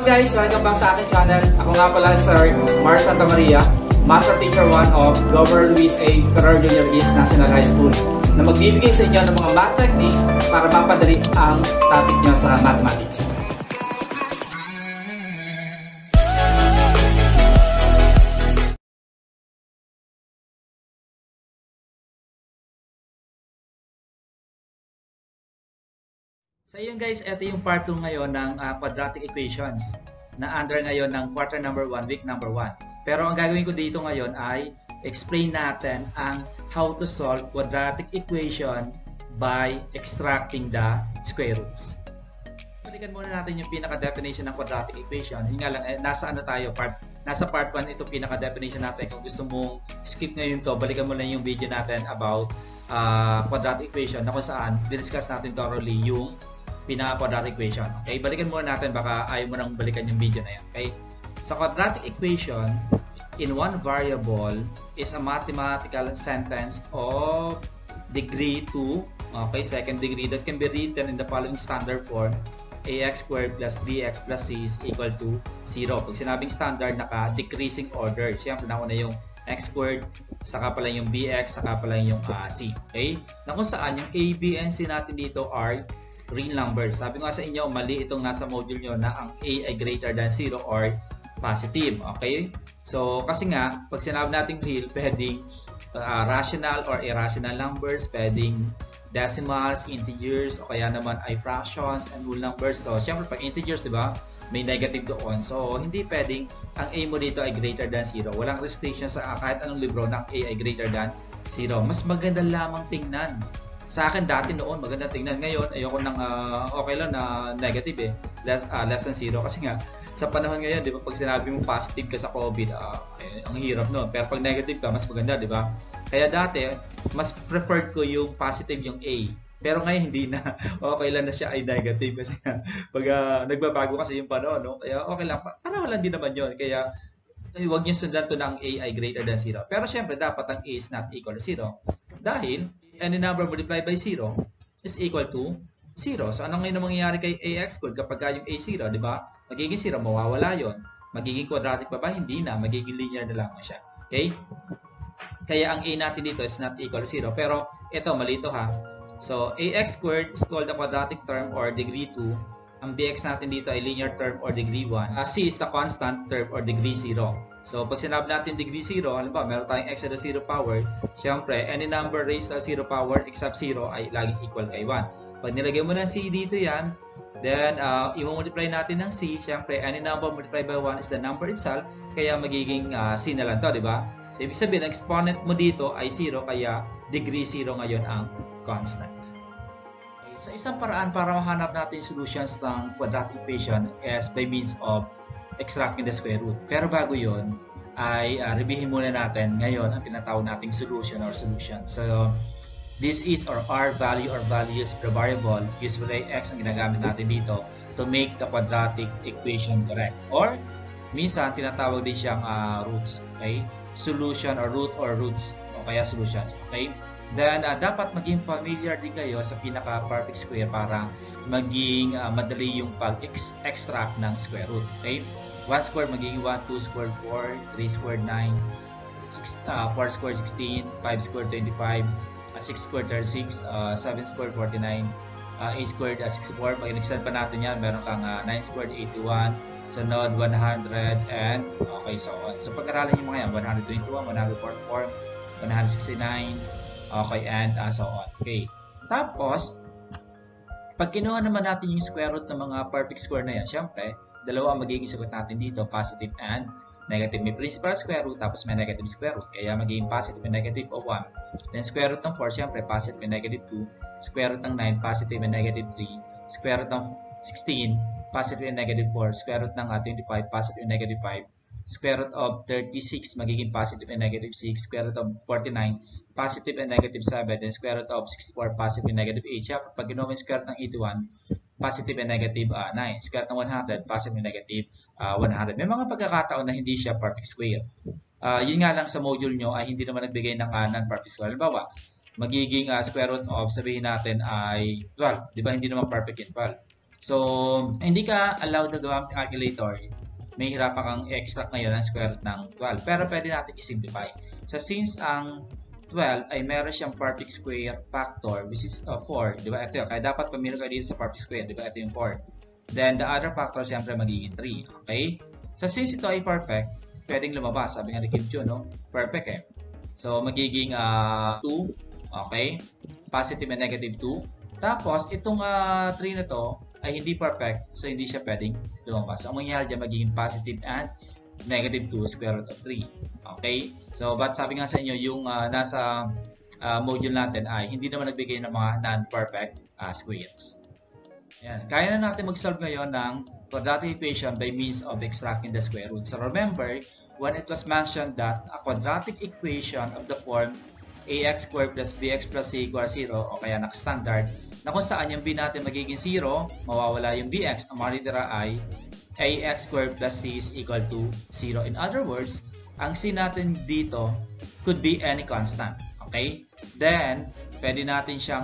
Hello guys, welcome back sa aking channel. Ako nga pala Sir Mar Santa Maria, Master Teacher 1 of Governor Luis A. Ferrer Jr. East National High School, na magbibigay sa inyo ng mga math techniques para mapadali ang topic nyo sa mathematics. So yun guys, ito yung part 2 ngayon ng quadratic equations na under ngayon ng quarter number 1, week number 1. Pero ang gagawin ko dito ngayon ay explain natin ang how to solve quadratic equation by extracting the square roots. Balikan muna natin yung pinaka-definition ng quadratic equation. Yun nga lang, nasa part 1 ito pinaka-definition natin. Kung gusto mong skip ngayon to, balikan mo lang yung video natin about quadratic equation na kung saan discuss natin thoroughly yung pinaka-quadratic equation. Okay, balikan muna natin, baka ayaw mo nang balikan yung video na yan. Okay, sa quadratic equation, in one variable is a mathematical sentence of degree 2, okay, second degree, that can be written in the following standard form: ax squared plus bx plus c is equal to 0. Pag sinabing standard, naka-decreasing order. Siyempre, nauna yung x squared, saka pala yung bx, saka pala yung c. Okay, na kung saan yung a, b, and c natin dito are real numbers. Sabi ko nga sa inyo, mali itong nasa module nyo na ang a ay greater than 0 or positive. Okay? So, kasi nga, pag sinabi natin real, pwedeng rational or irrational numbers, pwedeng decimals, integers, o kaya naman ay fractions and whole numbers. So, syempre, pag integers, diba, may negative doon. So, hindi pwedeng ang a mo dito ay greater than 0. Walang restriction sa kahit anong libro na ang a ay greater than 0. Mas maganda lamang tingnan. Sa akin dati noon, maganda tingnan. Ngayon, ayoko nang okay lang na negative eh. Less than 0. Kasi nga, sa panahon ngayon, di ba, pag sinabi mo positive ka sa COVID, ang hirap no. Pero pag negative ka, mas maganda, di ba? Kaya dati, mas preferred ko yung positive yung A. Pero ngayon, hindi na. Okay lang na siya ay negative. Kasi pag nagbabago kasi yung panahon, no? Kaya okay lang. Parang lang din naman yun. Kaya, huwag niyo sundan to na ang A ay greater than 0. Pero syempre, dapat ang A is not equal to 0. Dahil, any number multiplied by 0 is equal to 0. So, ano ngayon ang mangyayari kay ax squared kapag yung a 0, di ba? Magiging 0, mawawala yon. Magiging quadratic pa ba? Hindi na. Magiging linear na lang siya. Okay? Kaya ang a natin dito is not equal to 0. Pero, ito, mali ito ha. So, ax squared is called the quadratic term or degree 2. Ang bx natin dito ay linear term or degree 1. C is the constant term or degree 0. So, pag sinabi natin degree 0, alam ba, meron tayong x to the 0 power. Siyempre, any number raised to 0 power except 0 ay laging equal kay 1. Pag nilagay mo ng c dito yan, then, i-multiply natin ng c. Siyempre, any number multiplied by 1 is the number itself. Kaya magiging c na lang to, di ba? So, ibig sabihin, ang exponent mo dito ay 0, kaya degree 0 ngayon ang constant. Okay, so, isang paraan para mahanap natin solutions ng quadratic equation is by means of extracting the square root. Pero bago yon ay reviewin muna natin ngayon ang tinatawag nating solution or solution. So, this is or r value or values of the variable, usually x ang ginagamit natin dito to make the quadratic equation correct. Or, minsan tinatawag din siyang roots. Okay? Solution or root or roots o kaya solutions. Okay? Then, dapat maging familiar din kayo sa pinaka-perfect square para maging madali yung pag-extract ng square root. Okay? 1 squared magiging 1, 2 squared 4, 3 squared 9, 4 squared 16, 5 squared 25, 6 squared 36, 7 squared 49, 8 squared 64. Pag in-extend pa natin yan, meron kang 9 squared 81, sunod 100, and okay, so on. So pag-aralan yung mga yan, 121, 144, 169, okay, and so on. Okay. Tapos, pag kinuha naman natin yung square root ng mga perfect square na yan, syempre, dalawa ang magiging sagot natin dito, positive and negative. May principal square root, tapos may negative square root. Kaya magiging positive and negative of 1. Then square root ng 4, syempre, positive and negative 2. Square root ng 9, positive and negative 3. Square root ng 16, positive and negative 4. Square root ng 25, positive and negative 5. Square root of 36, magiging positive and negative 6. Square root of 49, positive and negative 7. Then square root of 64, positive and negative 8. Syempre, pag ginawa yung square root ng 81, positive and negative 9. Square ng 100, positive and negative 100. May mga pagkakataon na hindi siya perfect square. Yun nga lang sa module nyo ay hindi naman nagbigay ng non-perfect square. Halimbawa, magiging square root of, sabihin natin ay 12. Di ba? Hindi naman perfect in 12. So, hindi ka allowed na gawamit ang calculator. May hirapan kang extract ngayon ang square root ng 12. Pero pwede natin i-simplify. So, since ang 12 ay meron siyang perfect square factor, which is 4, di ba? Ito yun. Kaya dapat pamili ka dito sa perfect square, di ba? Ito yung 4. Then, the other factor, siyempre, magiging 3. Okay? So, since ito ay perfect, pwedeng lumabas. Sabi nga ni Kim Chiu, no? Perfect eh. So, magiging 2. Okay? Positive and negative 2. Tapos, itong 3 na to ay hindi perfect. So, hindi siya pwedeng lumabas. So, ang mangyayari dyan, magiging positive and negative 2 square root of 3. Okay? So, but sabi nga sa inyo, yung nasa module natin ay hindi naman nagbigay ng mga non-perfect squares. Ayan. Kaya na natin mag-solve ngayon ng quadratic equation by means of extracting the square root. So, remember, when it was mentioned that a quadratic equation of the form ax squared plus bx plus c equals 0 o kaya naka-standard na kung saan yung b natin magiging 0, mawawala yung bx, ang maritira ay ax squared plus c is equal to 0. In other words, ang c natin dito could be any constant. Okay? Then, pwede natin siyang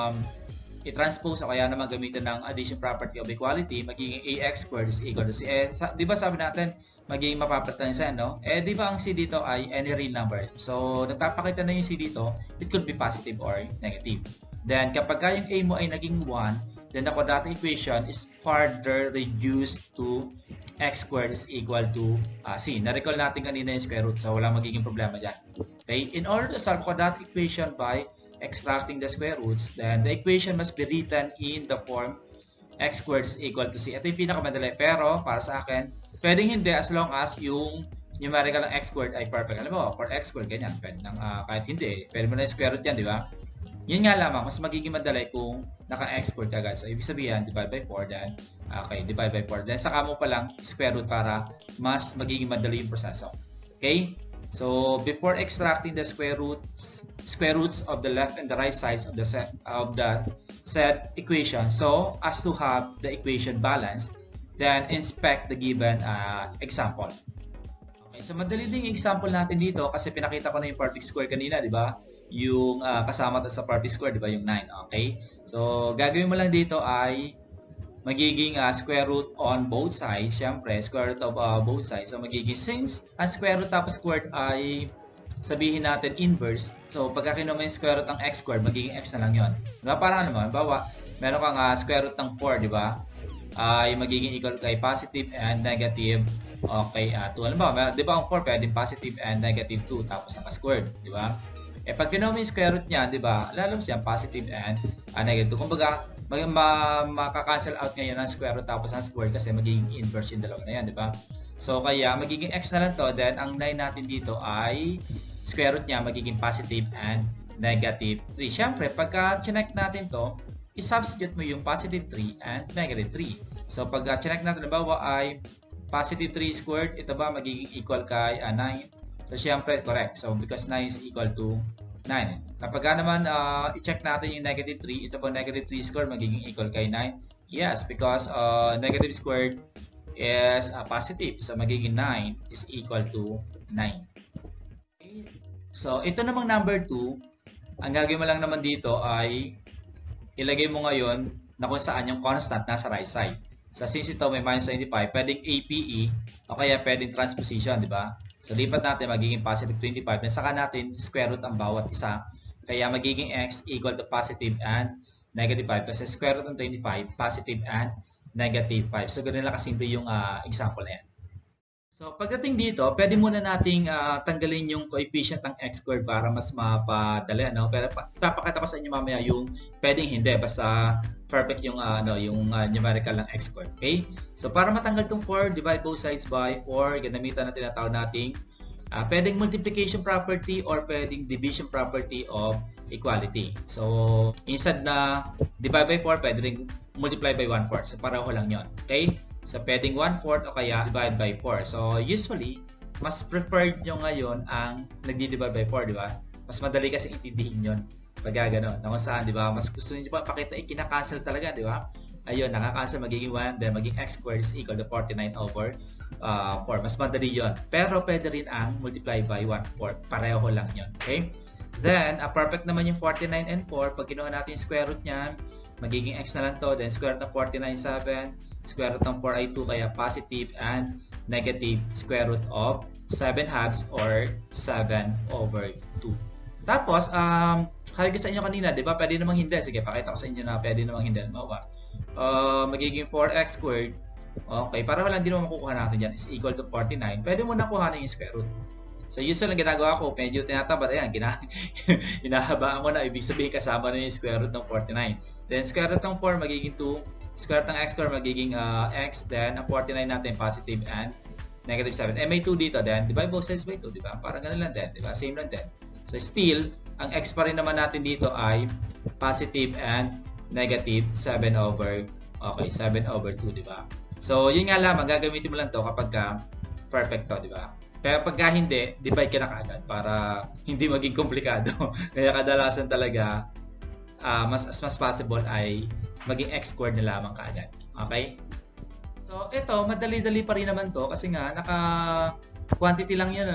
i-transpose o kaya naman gamitin ng addition property of equality, magiging ax squared is equal to c. Di ba sabi natin, magiging mapapatansya, no? Di ba ang c dito ay any real number? So, nagpapakita na yung c dito, it could be positive or negative. Then, kapag yung a mo ay naging 1, then the quadratic equation is further reduced to x squared is equal to c. Na-recall natin kanina yung square root, so wala magiging problema dyan. Okay? In order to solve quadratic equation by extracting the square roots, then the equation must be written in the form x squared is equal to c. Ito yung pinakamadali, pero para sa akin, pwedeng hindi as long as yung numerical ng x squared ay perfect. Alam mo, for x squared, ganyan. Pwede nang, kahit hindi, pwede mo na yung square root yan, di ba? Yun nga lamang, mas magiging madali kung naka-x squared ka agad. So, ibig sabihin, divide by 4, then, okay, divide by 4. Then, saka mo palang square root para mas magiging madali yung proseso. Okay? So, before extracting the square roots of the left and the right sides of the set equation, so as to have the equation balanced, then inspect the given example. Okay, so madali din yung example natin dito kasi pinakita ko na yung perfect square kanina, di ba? Yung kasama to sa perfect square, di ba? Yung 9, okay? So, gagawin mo lang dito ay magiging square root on both sides. Siyempre, square root of both sides. So, magiging since ang square root tapos squared ay sabihin natin inverse. So, pagka kinuha yung square root ng x squared, magiging x na lang yun. Diba? Parang ano mo? Bawa, meron kang square root ng 4, di ba? Ay magiging equal kay positive and negative. Okay, 2. Alam ba? Di ba ang 4 pwedeng positive and negative 2 tapos naka-squared, di ba? Pag kinuha mo yung square root niya, di ba? Lalabas yan positive and negative 2. Kumbaga, makaka-cancel out ngayon ang square root tapos ang square kasi magiging inverse yung dalawa na yan, di ba? So, kaya magiging x na lang to. Then, ang 9 natin dito ay square root niya magiging positive and negative 3. Siyempre, pagka chinek natin to, i-substitute mo yung positive 3 and negative 3. So, pag chinek natin, nabawa ay positive 3 squared, ito ba magiging equal kay 9? So, siyempre, correct. So, because 9 is equal to 9. Kapag naman i-check natin yung negative 3, ito ba negative 3 squared magiging equal kay 9? Yes, because negative squared is positive. So, magiging 9 is equal to 9. Okay. So, ito namang number 2, ang gagawin mo lang naman dito ay ilagay mo ngayon na kung saan yung constant nasa right side. So, since ito may minus 25, pwedeng APE o kaya pwedeng transposition, di ba? So, lipat natin, magiging positive 25. Then, saka natin square root ang bawat isa. Kaya, magiging x equal to positive and negative 5. Kasi square root ng 25, positive and negative 5. So, ganun lang kasimple yung example na yan. So, pagdating dito, pwede muna nating tanggalin yung coefficient ng x squared para mas mapadali, no? Pero ipapakita ko sa inyo mamaya yung pwedeng hindi, basta perfect yung numerical ng x squared, okay? So, para matanggal itong 4, divide both sides by 4, ginamitan na tinatawag nating pwedeng multiplication property or pwedeng division property of equality. So, instead na divide by 4, pwede rin multiply by 1/4. So, pareho lang yon, okay? So, pwedeng 1/4 o kaya divide by 4. So, usually, mas preferred nyo ngayon ang nagdi-divide by 4, di ba? Mas madali kasi intindihin yun. Pag gano'n. Na kung saan, di ba? Mas gusto nyo pa pakita, kinakancel talaga, di ba? Ayun, nakakancel, magiging 1, then maging x squared is equal to 49 over 4. Mas madali yun. Pero pwede rin ang multiply by 1/4. Pareho lang yun. Okay? Then, perfect naman yung 49 and 4. Pag kinuha natin yung square root niyan, magiging x na lang to. Then square root ng 49, 7. Square root ng 4 ay 2, kaya positive and negative square root of 7 halves or 7 over 2. Tapos, sabi ko sa inyo kanina, di ba, pwede namang hindi. Sige, pakita ko sa inyo na pwede namang hindi. Magiging 4x squared. Okay, para walang din naman makukuha natin dyan is equal to 49. Pwede mo na kuhanin yung square root. So, usually ang ginagawa ko, medyo tinatamad. Ayan, hinahabaan ko na. Ibig sabihin, kasama na yung square root ng 49. Then, square root ng 4 magiging 2. Square root ng x square magiging x. Then, ang 49 natin, positive and negative 7. May 2 dito. Then, divide both sides by 2. Diba? Parang ganun lang din. Diba? Same lang din. So, still, ang x pa rin naman natin dito ay positive and negative 7 over 2, diba? So, yun nga lamang, gagamitin mo lang to kapag perfect to, diba? Pero pagka hindi, divide ka na kaagad para hindi maging komplikado. Kaya kadalasan talaga, mas possible ay maging x squared na lamang kaagad. Okay? So, ito, madali-dali pa rin naman to kasi nga, quantity lang yun,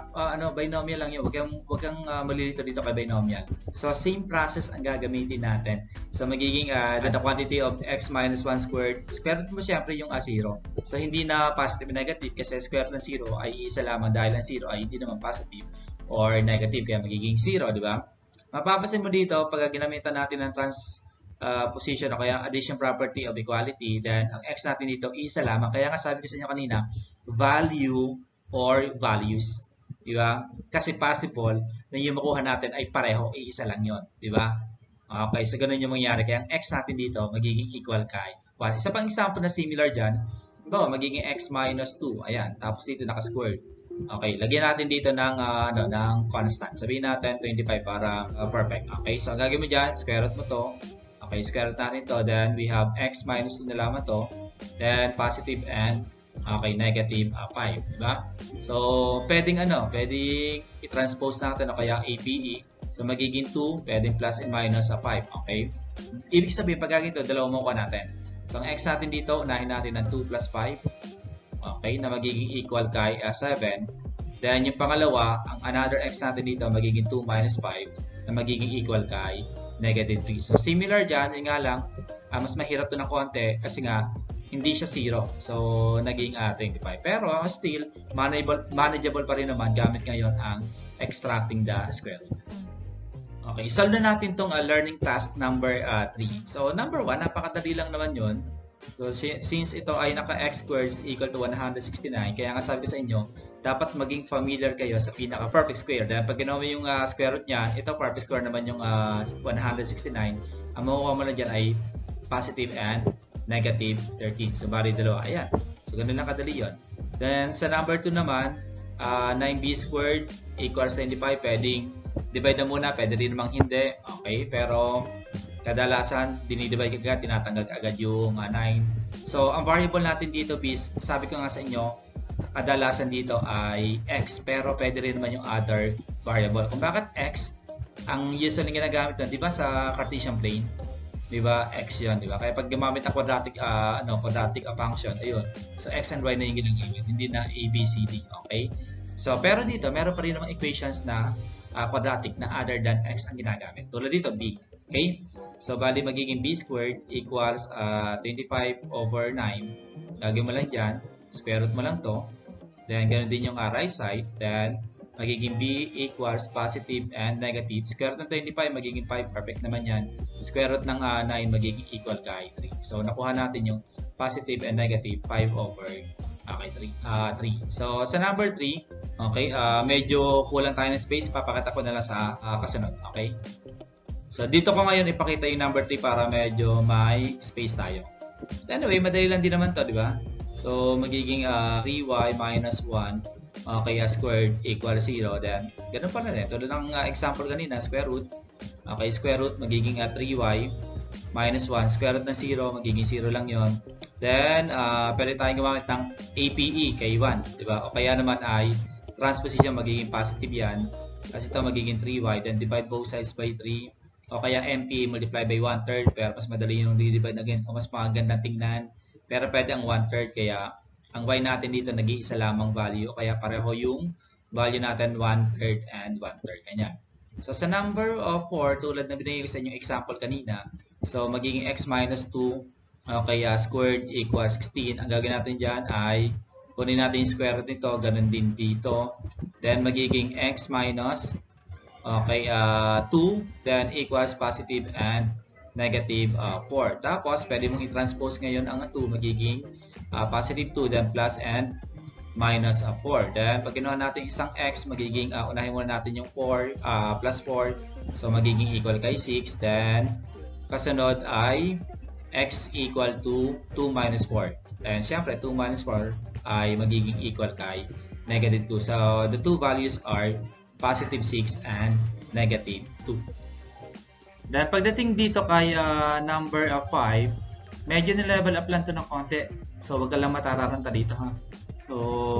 binomial lang yun. Huwag kang malilito dito kay binomial. So, same process ang gagamitin natin. So, magiging the quantity of x minus 1 squared. Square root mo siyempre yung 0. So, hindi na positive and negative kasi square root ng 0 ay isa lamang dahil ang 0 ay hindi naman positive or negative. Kaya magiging 0, di ba? Mapapansin mo dito, pag ginamitan natin ng transposition o kaya addition property of equality, then ang x natin dito isa lamang. Kaya nga sabi ko sa inyo kanina, value or values. Di ba? Kasi possible na yung makuha natin ay pareho, iisa lang yon, di ba? Okay, so ganun yung mangyari. Kaya ang x natin dito magiging equal kay 1. Isa pang example na similar dyan, diba, magiging x minus 2. Ayan, tapos dito naka-squared. Okay, lagyan natin dito ng, ng constant. Sabihin natin 25 para perfect. Okay, so ang gagawin mo dyan, square root mo to. Okay, square root natin to. Then we have x minus 2 na lamang to. Then positive and negative 5, diba? So, pwedeng i-transpose natin o kaya APE. So, magiging 2, pwedeng plus and minus 5, okay? Ibig sabihin, pag ganito, dalawa mo natin. So, ang x natin dito, unahin natin ng 2 plus 5, okay, na magiging equal kay 7. Then, yung pangalawa, ang another x natin dito, magiging 2 minus 5, na magiging equal kay negative 3. So, similar dyan, yung nga lang, mas mahirap to ng konti kasi nga, hindi siya 0. So, naging 25. Pero, still, manageable pa rin naman gamit ngayon ang extracting the square root. Okay, solve na natin itong learning task number 3. So, number 1, napakadali lang naman yun. So, since ito ay naka-x squared is equal to 169, kaya nga sabi ko sa inyo, dapat maging familiar kayo sa pinaka-perfect square. Dahil pag ginawa mo yung square root niya, ito perfect square naman yung 169. Ang makukuha mo na dyan ay positive and negative 13. So, bali dalawa. Ayan. So, ganun lang kadali yun. Then, sa number 2 naman, 9b squared equals 25. Pwedeng divide na muna. Pwede rin namang hindi. Okay. Pero, kadalasan, dinidivide agad, tinatanggal agad yung 9. So, ang variable natin dito, sabi ko nga sa inyo, kadalasan dito ay x. Pero, pwede rin naman yung other variable. Kung bakit x, ang usually ginagamit doon, di ba sa Cartesian plane? Di ba? X yun, di ba? Kaya pag gumamit ang quadratic function, ayun. So, x and y na yung ginagamit, hindi na a, b, c, d. Okay? So, pero dito, meron pa rin namang equations na quadratic na other than x ang ginagamit. Tulad dito, b. Okay? So, bali magiging b squared equals 25 over 9. Lagyan mo lang dyan. Square root mo lang to. Then, ganun din yung right side. Then, magiging b equals positive and negative. Square root ng 25 magiging 5. Perfect naman yan. Square root ng 9 magiging equal kay 3. So, nakuha natin yung positive and negative 5 over 3. So, sa number 3, okay, medyo kulang tayo ng space. Papakita ko na lang sa kasunod. Okay? So, dito ko ngayon ipakita yung number 3 para medyo may space tayo. Anyway, madali lang din naman to, di ba? So, magiging 3y minus 1 kaya squared equals 0. Then, ganun pa rin. Tulad ng example kanina, square root. Okay, square root magiging 3y minus 1. Square root ng 0, magiging 0 lang yon. Then, pwede tayong gumamit ng APE kay 1. Diba? O kaya naman ay transposition magiging positive yan. Kasi ito magiging 3y. Then, divide both sides by 3. O kaya MPE multiply by 1/3. Pero mas madali yung divide na ganyan. O mas magandang tingnan. Pero pwede ang 1/3. Kaya, ang y natin dito nag-iisa lamang value. Kaya pareho yung value natin 1/3 and 1/3. Ganyan. So sa number of 4, tulad na binigay ko sa inyong example kanina, so magiging x minus 2, okay, squared equals 16. Ang gagawin natin dyan ay kunin natin yung square root nito, ganun din dito. Then magiging x minus, okay, 2, then equals positive and negative 4. Tapos pwede mong i-transpose ngayon ang 2, magiging positive 2, then plus and minus 4. Then, pag ginawa natin isang x, magiging, unahin muna natin yung 4, plus 4. So, magiging equal kay 6. Then, kasunod ay x equal to 2 minus 4. And, syempre, 2 minus 4 ay magiging equal kay negative 2. So, the two values are positive 6 and negative 2. Then, pagdating dito kay number of 5, medyo ni-level up lang to ng konti. So, wag ka lang matararanta dito, ha? So,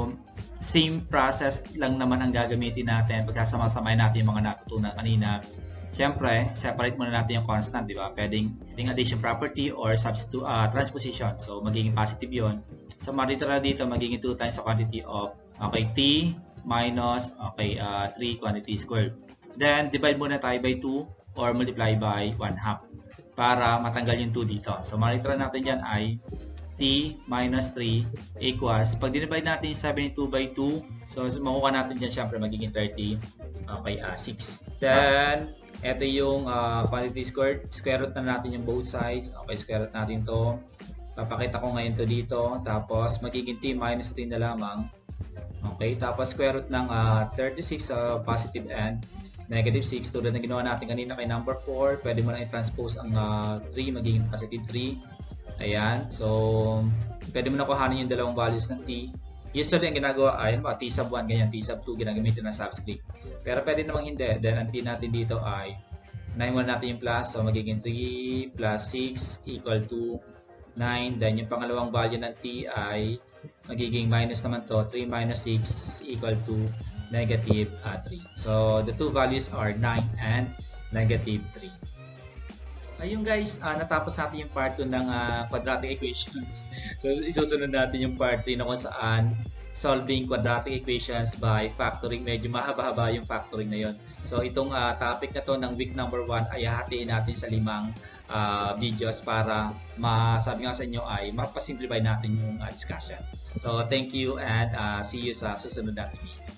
same process lang naman ang gagamitin natin pagkasama-samay natin yung mga natutunan kanina. Siyempre, separate muna natin yung constant, di ba? Pwedeng addition property or substitute transposition. So, magiging positive yon. So, marita dito, magiging 2 times the quantity of, okay, t minus, okay, 3 quantity squared. Then, divide muna tayo by 2 or multiply by 1/2 para matanggal yung 2 dito. So, marita natin dyan ay t minus 3 equals, pag dinivide natin yung 72 by 2, so makuha natin dyan syempre magiging 30, okay, 6. Then, ito yung quantity squared, square root na natin yung both sides, okay, square root natin to. Papakita ko ngayon to dito, tapos magiging t minus 3 na lamang, okay, tapos square root ng 36 positive and negative 6, tulad na ginawa natin kanina kay number 4, pwede mo na i-transpose ang 3, magiging positive 3. Ayan, so pwede mo na kuhanin yung dalawang values ng t. Usually, ang ginagawa ay t sub 1, ganyan, t sub 2, ginagamitin ng subscript. Pero pwede namang hindi. Then, ang t natin dito ay, unahin muna natin yung plus. So, magiging 3 plus 6 equal to 9. Then, yung pangalawang value ng t ay magiging minus naman to. 3 minus 6 equal to negative 3. So, the two values are 9 and negative 3. Ayun guys, natapos natin yung part 2 ng quadratic equations. So, isusunod natin yung part 3 na kung saan solving quadratic equations by factoring. Medyo mahaba-haba yung factoring na yun. So, itong topic na to ng week number 1 ay hahatiin natin sa 5 videos para masabi nga sa inyo ay mapasimplify natin yung discussion. So, thank you and see you sa susunod natin video.